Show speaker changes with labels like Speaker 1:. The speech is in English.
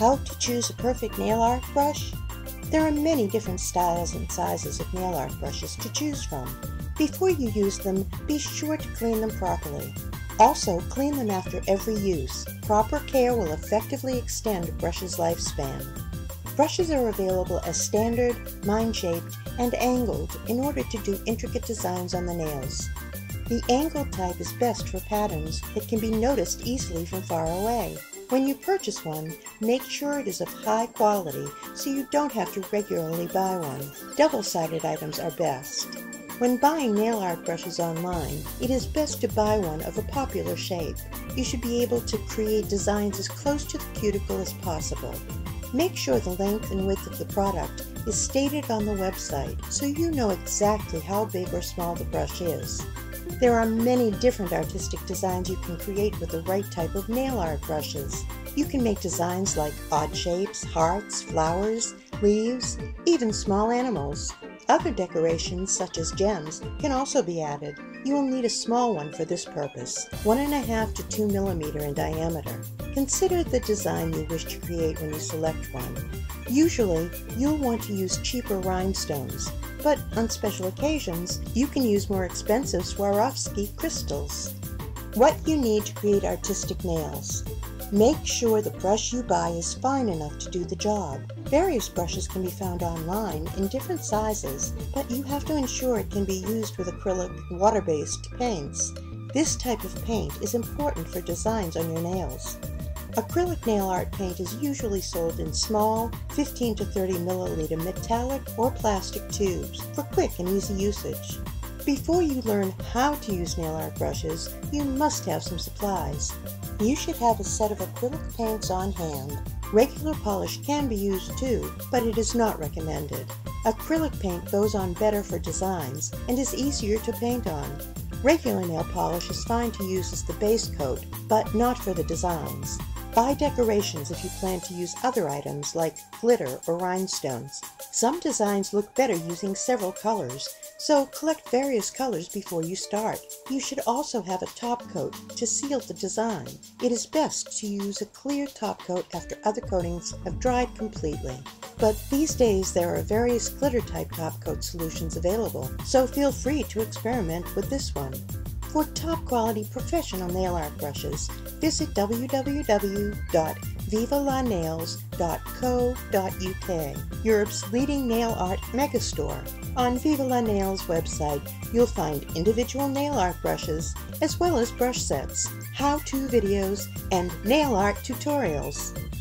Speaker 1: How to choose a perfect nail art brush? There are many different styles and sizes of nail art brushes to choose from. Before you use them, be sure to clean them properly. Also, clean them after every use. Proper care will effectively extend a brush's lifespan. Brushes are available as standard, mind-shaped, and angled in order to do intricate designs on the nails. The angled type is best for patterns that can be noticed easily from far away. When you purchase one, make sure it is of high quality so you don't have to regularly buy one. Double-sided items are best. When buying nail art brushes online, it is best to buy one of a popular shape. You should be able to create designs as close to the cuticle as possible. Make sure the length and width of the product is stated on the website so you know exactly how big or small the brush is. There are many different artistic designs you can create with the right type of nail art brushes. You can make designs like odd shapes, hearts, flowers, leaves, even small animals. Other decorations, such as gems, can also be added. You will need a small one for this purpose, 1.5 to 2 mm in diameter. Consider the design you wish to create when you select one. Usually, you'll want to use cheaper rhinestones, but on special occasions, you can use more expensive Swarovski crystals. What you need to create artistic nails. Make sure the brush you buy is fine enough to do the job. Various brushes can be found online in different sizes, but you have to ensure it can be used with acrylic, water-based paints. This type of paint is important for designs on your nails. Acrylic nail art paint is usually sold in small, 15 to 30 milliliter metallic or plastic tubes for quick and easy usage. Before you learn how to use nail art brushes, you must have some supplies. You should have a set of acrylic paints on hand. Regular polish can be used too, but it is not recommended. Acrylic paint goes on better for designs and is easier to paint on. Regular nail polish is fine to use as the base coat, but not for the designs. Buy decorations if you plan to use other items like glitter or rhinestones. Some designs look better using several colors, so collect various colors before you start. You should also have a top coat to seal the design. It is best to use a clear top coat after other coatings have dried completely. But these days there are various glitter-type top coat solutions available, so feel free to experiment with this one. For top-quality professional nail art brushes, visit www.vivalanails.co.uk, Europe's leading nail art megastore. On Viva La Nails website, you'll find individual nail art brushes, as well as brush sets, how-to videos, and nail art tutorials.